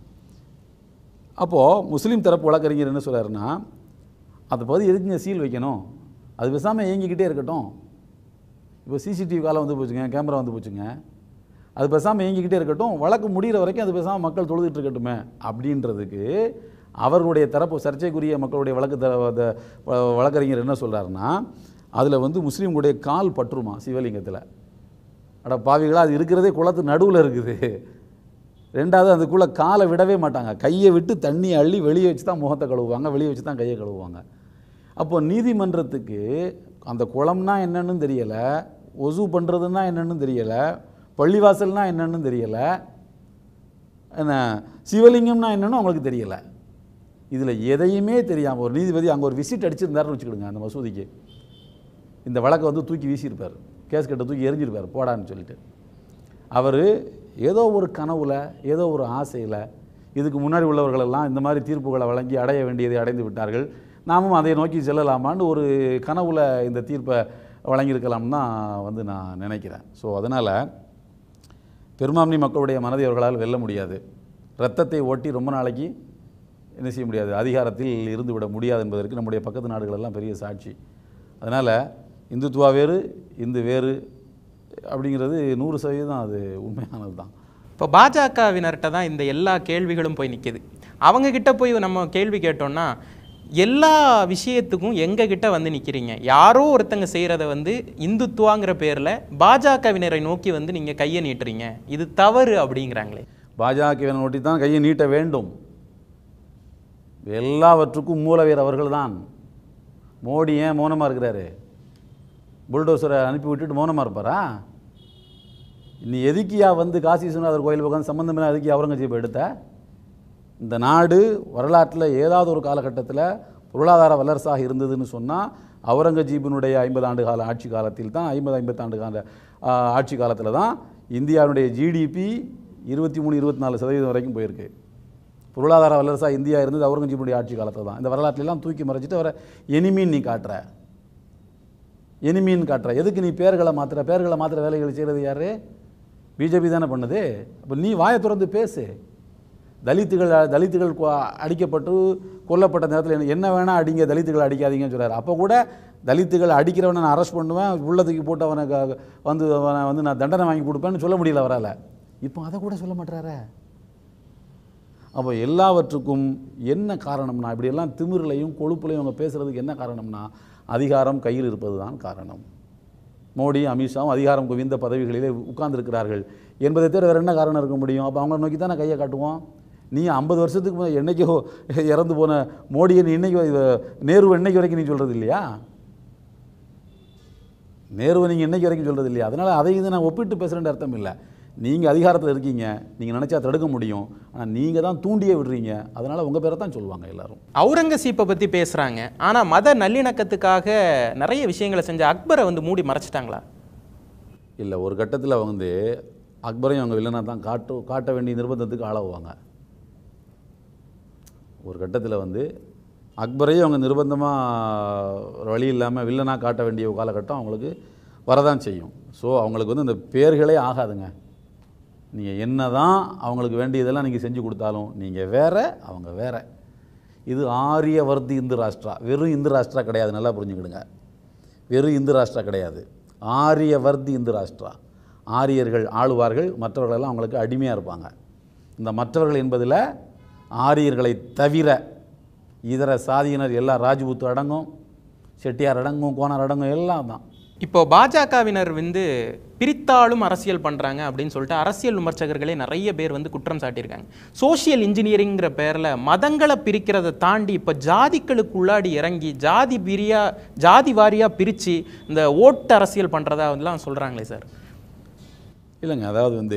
அப்போது முஸ்லீம் தரப்பு வழக்கறிஞர் என்ன சொல்கிறாருன்னா, அந்த பகுதி எதுக்குங்க சீல் வைக்கணும், அது பேசாமல் இயங்கிக்கிட்டே இருக்கட்டும். இப்போ சிசிடிவி காலம் வந்து போச்சுங்க, கேமரா வந்து போச்சுங்க, அது பேசாமல் இயங்கிக்கிட்டே இருக்கட்டும், வழக்கு முடிகிற வரைக்கும் அது பேசாமல் மக்கள் தொழுதுட்டு இருக்கட்டுமே அப்படின்றதுக்கு அவர்களுடைய தரப்பு சர்ச்சைக்குரிய மக்களுடைய வழக்கு த வழக்கறிஞர் என்ன சொல்கிறாருன்னா, அதில் வந்து முஸ்லீம்களுடைய கால் பற்றுமா சிவலிங்கத்தில். அட பாவிகளாக, அது இருக்கிறதே குளத்து நடுவில் இருக்குது. ரெண்டாவது அதுக்குள்ளே காலை விடவே மாட்டாங்க, கையை விட்டு தண்ணி அள்ளி வெளியே வச்சு தான் முகத்தை கழுவுவாங்க, வெளியே வச்சு தான் கையை கழுவுவாங்க. அப்போ நீதிமன்றத்துக்கு அந்த குளம்னா என்னன்னு தெரியலை, ஒசு பண்ணுறதுன்னா என்னன்னு தெரியலை, பள்ளிவாசல்னா என்னன்னு தெரியலை, என்ன சிவலிங்கம்னா என்னன்னு அவங்களுக்கு தெரியலை. இதில் எதையுமே தெரியாமல் ஒரு நீதிபதி அங்கே ஒரு விசிட் அடிச்சிருந்தாருன்னு வச்சுக்கிடுங்க, அந்த மசூதிக்கு இந்த வழக்கை வந்து தூக்கி வீசியிருப்பார், கேஸ் கட்டை தூக்கி எரிஞ்சிருப்பார் போடான்னு சொல்லிட்டு. அவர் ஏதோ ஒரு கனவுல, ஏதோ ஒரு ஆசையில் இதுக்கு முன்னாடி உள்ளவர்களெல்லாம் இந்த மாதிரி தீர்ப்புகளை வழங்கி அடைய வேண்டியதை அடைந்து விட்டார்கள், நாமும் அதை நோக்கி செல்லலாமான்னு ஒரு கனவுல இந்த தீர்ப்பை வழங்கியிருக்கலாம்னு தான் வந்து நான் நினைக்கிறேன். ஸோ அதனால் பெரும்பான்மை மக்களுடைய மனதை அவர்களால் வெல்ல முடியாது. இரத்தத்தை ஓட்டி ரொம்ப நாளைக்கு என்ன செய்ய முடியாது, அதிகாரத்தில் இருந்து விட முடியாது என்பதற்கு நம்முடைய பக்கத்து நாடுகளெல்லாம் பெரிய சாட்சி. அதனால் இந்துத்துவா வேறு இந்து வேறு அப்படிங்கிறது நூறு சதவீதம் அது உண்மையானது தான். இப்போ பாஜகவினர்கிட்ட தான் இந்த எல்லா கேள்விகளும் போய் நிற்கிது. அவங்கக்கிட்ட போய் நம்ம கேள்வி கேட்டோம்னா, எல்லா விஷயத்துக்கும் எங்ககிட்ட வந்து நிற்கிறீங்க, யாரோ ஒருத்தங்க செய்கிறத வந்து இந்துத்துவாங்கிற பேரில் பாஜகவினரை நோக்கி வந்து நீங்கள் கையை நீட்டுறீங்க, இது தவறு அப்படிங்கிறாங்களே. பாஜகவினை நோட்டி தான் கையை நீட்ட வேண்டும். எல்லாவற்றுக்கும் மூலவர் அவர்கள் தான். மோடி ஏன் மௌனமாக இருக்கிறாரு? புல்டோசரை அனுப்பி விட்டுட்டு மௌனமாக இருப்பாரா? நீ எதுக்கியா வந்து காசி விஸ்வநாதர் கோயில் பக்கம் சம்பந்தமே எதுக்கியா அவுரங்கசீப் எடுத்த? இந்த நாடு வரலாற்றில் ஏதாவது ஒரு காலகட்டத்தில் பொருளாதார வல்லரசாக இருந்ததுன்னு சொன்னால் அவுரங்கசீபினுடைய ஐம்பது ஆண்டு கால ஆட்சி காலத்தில் தான், ஐம்பது ஐம்பத்தி ஆண்டு கால ஆட்சி காலத்தில் தான் இந்தியாவுடைய ஜிடிபி இருபத்தி மூணு இருபத்தி நாலு சதவீதம் வரைக்கும் போயிருக்கு. பொருளாதார வல்லரசாக இந்தியா இருந்தது அவுரங்கசீபுடைய ஆட்சி காலத்தில் தான். இந்த வரலாற்றிலாம் தூக்கி மறைச்சிட்டு அவரை எனிமீன் நீ காட்டுற, எனிமீன் காட்டுற. எதுக்கு நீ பேர்களை மாற்றுற? பேர்களை மாற்றுற வேலைகளை செய்கிறது யார்? பிஜேபி தானே பண்ணுது. அப்போ நீ வாயை திறந்து பேசு. தலித்துகள் தலித்துகள் அடிக்கப்பட்டு கொல்லப்பட்ட நேரத்தில் என்ன வேணால் அடிங்க, தலித்துகள் அடிக்காதீங்கன்னு சொல்கிறார். அப்போ கூட தலித்துகள் அடிக்கிறவனை நான் அரெஸ்ட் பண்ணுவேன், உள்ளத்துக்கு போட்டு அவனை வந்து அவனை வந்து நான் தண்டனை வாங்கி கொடுப்பேன்னு சொல்ல முடியல அவரால். இப்போ அதை கூட சொல்ல மாட்டார. அப்போ எல்லாவற்றுக்கும் என்ன காரணம்னா, இப்படியெல்லாம் திமிரிலையும் கொழுப்புலையும் அவங்க பேசுகிறதுக்கு என்ன காரணம்னா, அதிகாரம் கையில் இருப்பது தான் காரணம். மோடி அமித்ஷாவும் அதிகாரம் குவிந்த பதவிகளிலே உட்கார்ந்துருக்கிறார்கள் என்பதை தவிர வேறு என்ன காரணம் இருக்க முடியும்? அப்போ அவங்கள நோக்கி தானே கையை காட்டுவோம். நீ ஐம்பது வருஷத்துக்கு என்னைக்கோ இறந்து போன மோடியை நீ இன்னைக்கு நேருவை இன்னைக்கு வரைக்கும் நீ சொல்கிறது இல்லையா? நேருவை நீங்கள் இன்னைக்கு வரைக்கும் சொல்கிறது இல்லையா? அதனால் அதை இது நான் ஒப்பிட்டு பேசுகிறேன்ற அர்த்தம் இல்லை. நீங்கள் அதிகாரத்தில் இருக்கீங்க, நீங்கள் நினச்சா தடுக்க முடியும். ஆனால் நீங்கள் தான் தூண்டியே விடுறீங்க. அதனால் உங்கள் பேரை தான் சொல்லுவாங்க எல்லாரும். அவுரங்கசீப்பை பற்றி பேசுகிறாங்க, ஆனால் மத நல்லிணக்கத்துக்காக நிறைய விஷயங்களை செஞ்ச அக்பரை வந்து மூடி மறைச்சிட்டாங்களா? இல்லை, ஒரு கட்டத்தில் வந்து அக்பரையும் அவங்க வில்லனா தான் காட்டு காட்ட வேண்டிய நிர்பந்தத்துக்கு ஆளாகுவாங்க. ஒரு கட்டத்தில் வந்து அக்பரையும் அவங்க நிர்பந்தமாக வழி இல்லாமல் வில்லனாக காட்ட வேண்டிய காலகட்டம் அவங்களுக்கு வரதான் செய்யும். ஸோ அவங்களுக்கு வந்து இந்த பேர்களே ஆகாதுங்க. நீங்கள் என்ன தான் அவங்களுக்கு வேண்டியதெல்லாம் நீங்கள் செஞ்சு கொடுத்தாலும் நீங்கள் வேற, அவங்க வேற. இது ஆரியவர்தி இந்து ராஷ்டிரா, வெறும் இந்து ராஷ்டிரா கிடையாது. நல்லா புரிஞ்சுக்கிடுங்க, வெறும் இந்து ராஷ்டிரா கிடையாது, ஆரியவர்தி இந்து ராஷ்டிரா. ஆரியர்கள் ஆளுவார்கள், மற்றவர்களெல்லாம் அவங்களுக்கு அடிமையாக இருப்பாங்க. இந்த மற்றவர்கள் என்பதில் ஆரியர்களை தவிர இதர சாதியினர் எல்லா ராஜ்புத்து அடங்கும், செட்டியார் அடங்கும், கோனார் அடங்கும், எல்லாம் தான். இப்போ பாஜகவினர் வந்து பிரித்தாளும் அரசியல் பண்ணுறாங்க அப்படின்னு சொல்லிட்டு அரசியல் விமர்சகர்களே நிறைய பேர் வந்து குற்றம் சாட்டியிருக்காங்க. சோஷியல் இன்ஜினியரிங்கிற பேரில் மதங்களை பிரிக்கிறத தாண்டி இப்போ ஜாதிகளுக்கு உள்ளாடி இறங்கி ஜாதி பிரியா ஜாதி வாரியாக பிரித்து இந்த ஓட்டு அரசியல் பண்ணுறதா வந்துலாம் சொல்கிறாங்களே சார். இல்லைங்க, அதாவது வந்து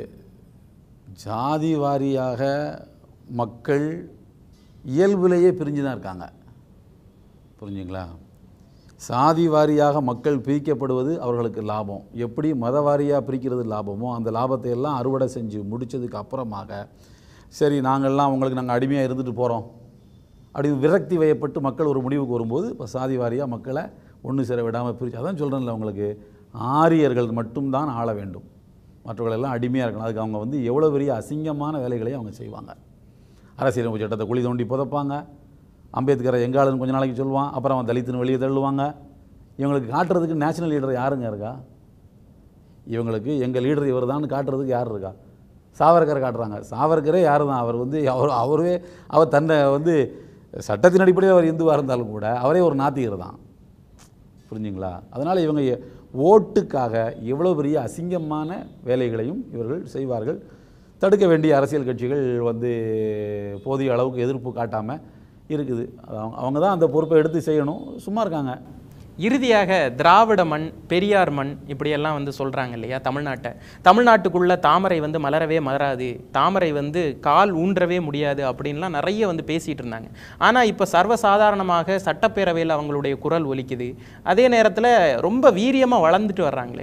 ஜாதி வாரியாக மக்கள் இயல்புலேயே பிரிஞ்சு தான் இருக்காங்க. புரிஞ்சுங்களா? சாதி வாரியாக மக்கள் பிரிக்கப்படுவது அவர்களுக்கு லாபம். எப்படி மத வாரியாக பிரிக்கிறது லாபமோ, அந்த லாபத்தை எல்லாம் அறுவடை செஞ்சு முடித்ததுக்கு அப்புறமாக சரி நாங்கள்லாம் உங்களுக்கு நாங்கள் அடிமையாக இருந்துட்டு போகிறோம் அப்படின்னு விரக்தி வயப்பட்டு மக்கள் ஒரு முடிவுக்கு வரும்போது இப்போ சாதி வாரியாக மக்களை ஒன்று சேர விடாமல் பிரித்து, அதான் சொல்கிறேன்ல உங்களுக்கு, ஆரியர்கள் மட்டும்தான் ஆள வேண்டும், மற்றவர்களெல்லாம் அடிமையாக இருக்கணும். அதுக்கு அவங்க வந்து எவ்வளோ பெரிய அசிங்கமான வேலைகளையும் அவங்க செய்வாங்க. அரசியலமைப்பு சட்டத்தை குழி தோண்டி புதைப்பாங்க. அம்பேத்கரை எங்காளுன்னு கொஞ்ச நாளைக்கு சொல்லுவான், அப்புறம் அவன் தலித்துன்னு வெளியே தள்ளுவாங்க. இவங்களுக்கு காட்டுறதுக்கு நேஷனல் லீடர் யாருங்க இருக்கா? இவங்களுக்கு எங்கள் லீடர் இவர் தான் காட்டுறதுக்கு யார் இருக்கா? சாவர்கரை காட்டுறாங்க. சாவர்கரே யார் தான்? அவர் வந்து அவர் அவரே அவர் தன்னை வந்து சட்டத்தின் அடிப்படையில் அவர் இந்துவாக இருந்தாலும் கூட அவரே ஒரு நாத்திகர் தான். புரிஞ்சுங்களா? அதனால் இவங்க ஓட்டுக்காக எவ்வளோ பெரிய அசிங்கமான வேலைகளையும் இவர்கள் செய்வார்கள். தடுக்க வேண்டிய அரசியல் கட்சிகள் வந்து போதிய அளவுக்கு எதிர்ப்பு காட்டாமல் இருக்குது. அவங்க அவங்க தான் அந்த பொறுப்பை எடுத்து செய்யணும், சும்மா இருக்காங்க. இறுதியாக திராவிட மண், பெரியார் மண் இப்படியெல்லாம் வந்து சொல்கிறாங்க இல்லையா? தமிழ்நாட்டை தமிழ்நாட்டுக்குள்ளே தாமரை வந்து மலரவே மலராது, தாமரை வந்து கால் ஊன்றவே முடியாது அப்படின்லாம் நிறைய வந்து பேசிகிட்டு இருந்தாங்க. ஆனால் இப்போ சர்வசாதாரணமாக சட்டப்பேரவையில் அவங்களுடைய குரல் ஒலிக்குது. அதே நேரத்தில் ரொம்ப வீரியமாக வளர்ந்துட்டு வர்றாங்களே.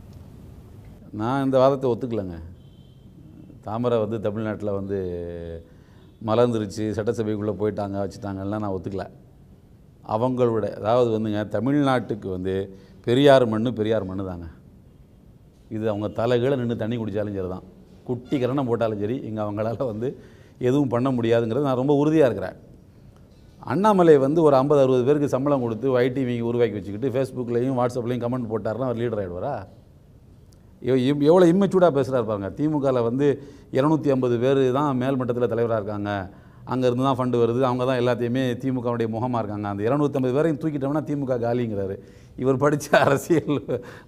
நான் இந்த வாதத்தை ஒத்துக்கலைங்க. தாமரை வந்து தமிழ்நாட்டில் வந்து மலர்ந்துருச்சு, சட்டசபைக்குள்ளே போயிட்டாங்க வச்சுட்டாங்கலாம் நான் ஒத்துக்கல. அவங்களோட அதாவது வந்துங்க தமிழ்நாட்டுக்கு வந்து பெரியார் மண்ணு பெரியார் மண்ணு தாங்க. இது அவங்க தலைகீழ நின்று தண்ணி குடித்தாலும் சரி தான், குட்டி கரணம் போட்டாலும் சரி, இங்கே அவங்களால வந்து எதுவும் பண்ண முடியாதுங்கிறது நான் ரொம்ப உறுதியாக இருக்கிறேன். அண்ணாமலை வந்து ஒரு ஐம்பது அறுபது பேருக்கு சம்பளம் கொடுத்து ஐடிவிக்கு உருவாக்கி வச்சுக்கிட்டு ஃபேஸ்புக்லேயும் வாட்ஸ்அப்லேயும் கமெண்ட் போட்டாருன்னா அவர் லீடர் ஆகிடுவாரா? எவ்வளோ இம்மெச்சூர்டாக பேசுகிறாரு பாருங்க. திமுகவில் வந்து இரநூத்தி ஐம்பது பேர் தான் மேல்மட்டத்தில் தலைவராக இருக்காங்க, அங்கேருந்து தான் ஃபண்டு வருது, அவங்க தான் எல்லாத்தையுமே திமுகவுடைய முகமாக இருக்காங்க. அந்த இரநூத்தம்பது பேரையும் தூக்கிட்டோம்னா திமுக காலிங்கிறாரு. இவர் படித்த அரசியல்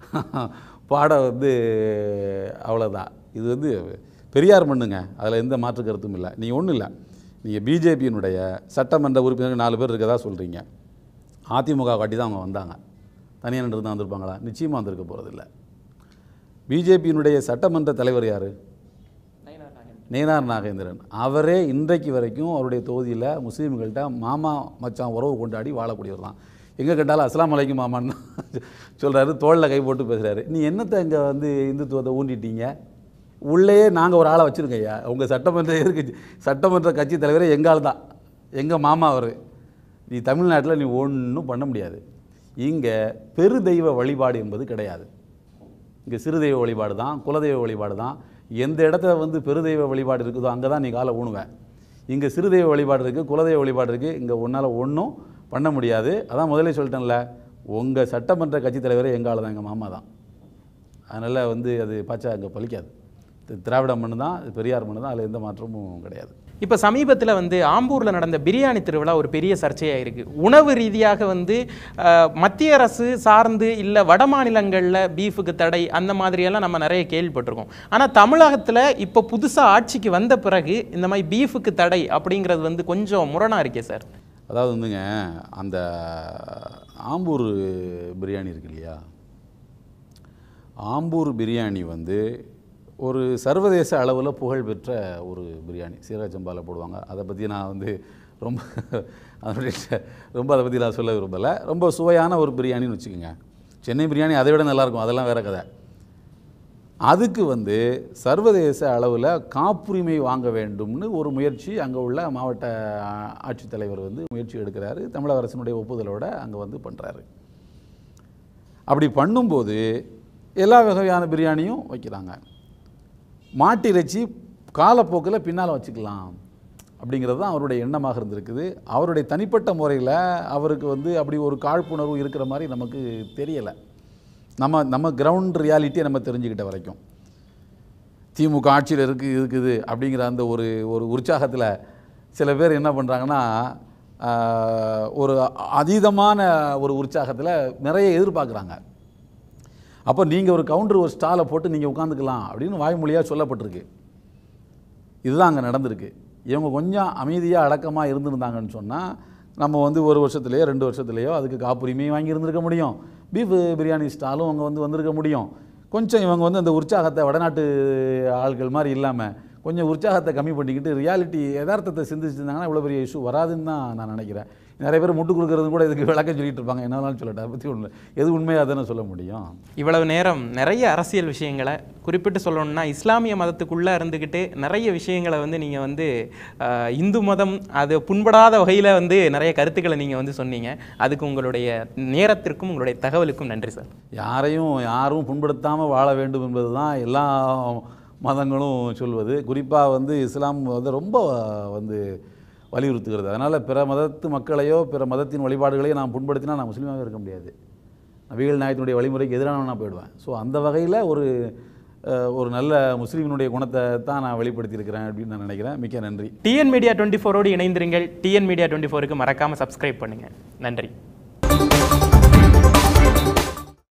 பாடம் வந்து அவ்வளோதான். இது வந்து பெரியார் மண்ணுங்க, அதில் எந்த மாற்று கருத்தும் இல்லை. நீங்கள் ஒன்றும் இல்லை, நீங்கள் பிஜேபியினுடைய சட்டமன்ற உறுப்பினர்கள் நாலு பேர் இருக்கதா சொல்கிறீங்க. அதிமுக காட்டி தான் அவங்க வந்தாங்க, தனியாக நின்று தான் வந்திருப்பாங்களா? நிச்சயமாக வந்திருக்க போகிறதில்ல. பிஜேபியினுடைய சட்டமன்ற தலைவர் யார்? நயினார் நாகேந்திரன். அவரே இன்றைக்கு வரைக்கும் அவருடைய தொகுதியில் முஸ்லீம்கள்கிட்ட மாமா மச்சான் உறவு கொண்டாடி வாழக்கூடியவர் தான். எங்கே கேட்டாலும் அஸ்லாம் அலைக்கும் மாமான்னு சொல்கிறாரு, தோளில் கை போட்டு பேசுகிறாரு. நீ என்னத்தை இங்கே வந்து இந்துத்துவத்தை ஊண்டிட்டீங்க? உள்ளேயே நாங்கள் ஒரு ஆளை வச்சுருக்கோம் ஐயா, உங்கள் சட்டமன்ற இருக்கு சட்டமன்ற கட்சி தலைவரே எங்கால் தான், எங்கள் மாமா அவர். நீ தமிழ்நாட்டில் நீ ஒன்றும் பண்ண முடியாது. இங்கே பெரு தெய்வ வழிபாடு என்பது கிடையாது. இங்கே சிறு தெய்வ வழிபாடு தான், குலதெய்வ வழிபாடு தான். எந்த இடத்துல வந்து பெருதெய்வ வழிபாடு இருக்குதோ அங்கே தான் நீ காலை ஊணுவேன். இங்கே சிறு தெய்வ வழிபாடு இருக்குது, குலதெய்வ வழிபாடு இருக்குது, இங்கே ஒன்றால் ஒன்றும் பண்ண முடியாது. அதான் முதலே சொல்லிட்டேன்ல, உங்கள் சட்டமன்ற கட்சி தலைவரே எங்கால தான், எங்கள் மாமா தான். அதனால் வந்து அது பாச்சா அங்கே பலிக்காது. திராவிட மண்ணு தான், பெரியார் மண்ணு தான், அதில் எந்த மாற்றமும் கிடையாது. இப்போ சமீபத்தில் வந்து ஆம்பூரில் நடந்த பிரியாணி திருவிழா ஒரு பெரிய சர்ச்சையாக இருக்குது. உணவு ரீதியாக வந்து மத்திய அரசு சார்ந்து இல்லை வட மாநிலங்களில் பீஃபுக்கு தடை அந்த மாதிரியெல்லாம் நம்ம நிறைய கேள்விப்பட்டிருக்கோம். ஆனால் தமிழகத்தில் இப்போ புதுசாக ஆட்சிக்கு வந்த பிறகு இந்த மாதிரி பீஃபுக்கு தடை அப்படிங்கிறது வந்து கொஞ்சம் முரணாக இருக்கே சார். அதாவது வந்துங்க, அந்த ஆம்பூர் பிரியாணி இருக்கு இல்லையா, ஆம்பூர் பிரியாணி வந்து ஒரு சர்வதேச அளவில் புகழ்பெற்ற ஒரு பிரியாணி. சீரக சம்பாவில் போடுவாங்க. அதை பற்றி நான் வந்து ரொம்ப அதனுடைய ரொம்ப அதை பற்றி நான் சொல்ல விரும்பலை. ரொம்ப சுவையான ஒரு பிரியாணின்னு வச்சுக்கோங்க. சென்னை பிரியாணி அதை விட நல்லாயிருக்கும், அதெல்லாம் வேறு கதை. அதுக்கு வந்து சர்வதேச அளவில் காப்புரிமை வாங்க வேண்டும்னு ஒரு முயற்சி அங்கே உள்ள மாவட்ட ஆட்சித்தலைவர் வந்து முயற்சி எடுக்கிறாரு. தமிழக அரசினுடைய ஒப்புதலோடு அங்கே வந்து பண்ணுறாரு. அப்படி பண்ணும்போது எல்லா வகையான பிரியாணியும் வைக்கிறாங்க. மாட்டிறைச்சி காலப்போக்கில் பின்னால் வச்சுக்கலாம் அப்படிங்கிறது தான் அவருடைய எண்ணமாக இருந்திருக்குது. அவருடைய தனிப்பட்ட முறையில் அவருக்கு வந்து அப்படி ஒரு காழ்ப்புணர்வு இருக்கிற மாதிரி நமக்கு தெரியலை. நம்ம நம்ம கிரவுண்ட் ரியாலிட்டியை நம்ம தெரிஞ்சுக்கிட்ட வரைக்கும் திமுக ஆட்சியில் இருக்குது இருக்குது அப்படிங்கிற அந்த ஒரு ஒரு உற்சாகத்தில் சில பேர் என்ன பண்ணுறாங்கன்னா, ஒரு அதீதமான ஒரு உற்சாகத்தில் நிறைய எதிர்பார்க்குறாங்க. அப்போ நீங்கள் ஒரு கவுண்டர் ஒரு ஸ்டாலை போட்டு நீங்கள் உட்காந்துக்கலாம் அப்படின்னு வாய்மொழியாக சொல்லப்பட்டிருக்கு. இதுதான் அங்கே நடந்திருக்கு. இவங்க கொஞ்சம் அமைதியாக அடக்கமாக இருந்திருந்தாங்கன்னு சொன்னால் நம்ம வந்து ஒரு வருஷத்துலேயோ ரெண்டு வருஷத்துலேயோ அதுக்கு காப்புரிமையும் வாங்கி இருந்திருக்க முடியும். பீஃப் பிரியாணி ஸ்டாலும் அவங்க வந்து வந்திருக்க முடியும். கொஞ்சம் இவங்க வந்து அந்த உற்சாகத்தை வடநாட்டு ஆட்கள் மாதிரி இல்லாமல் கொஞ்சம் உற்சாகத்தை கம்மி பண்ணிக்கிட்டு ரியாலிட்டி யதார்த்தத்தை சிந்திச்சிருந்தாங்கன்னா இவ்வளோ பெரிய இஷ்யூ வராதுன்னு தான் நான் நினைக்கிறேன். நிறைய பேர் முட்டு கொடுக்குறது கூட இதுக்கு விளக்கம் சொல்லிட்டு இருப்பாங்க. என்னாலும் சொல்லட்டேன், அதை பற்றி ஒன்று எது உண்மையாக தானே சொல்ல முடியும். இவ்வளவு நேரம் நிறைய அரசியல் விஷயங்களை குறிப்பிட்டு சொல்லணும்னா இஸ்லாமிய மதத்துக்குள்ளே இருந்துக்கிட்டு நிறைய விஷயங்களை வந்து நீங்கள் வந்து இந்து மதம் அது புண்படாத வகையில் வந்து நிறைய கருத்துக்களை நீங்கள் வந்து சொன்னீங்க. அதுக்கு உங்களுடைய நேரத்திற்கும் உங்களுடைய தகவலுக்கும் நன்றி சார். யாரையும் யாரும் புண்படுத்தாமல் வாழ வேண்டும் என்பது தான் எல்லா மதங்களும் சொல்வது. குறிப்பாக வந்து இஸ்லாம் வந்து ரொம்ப வந்து வலியுறுத்துகிறது. அதனால் பிற மதத்து மக்களையோ பிற மதத்தின் வழிபாடுகளையோ நான் புண்படுத்தினா நான் முஸ்லீமாகவே இருக்க முடியாது. நபிகள் நாயகத்தினுடைய வழிமுறைக்கு எதிரான நான் போயிடுவேன். ஸோ அந்த வகையில் ஒரு ஒரு நல்ல முஸ்லீமினுடைய குணத்தை தான் நான் வெளிப்படுத்தியிருக்கிறேன் அப்படின்னு நான் நினைக்கிறேன். மிக்க நன்றி. டிஎன் மீடியா டுவெண்ட்டி ஃபோரோடு இணைந்திருங்கள். டிஎன் மீடியா டுவெண்ட்டி ஃபோருக்கு மறக்காமல் சப்ஸ்கிரைப் பண்ணுங்கள். நன்றி.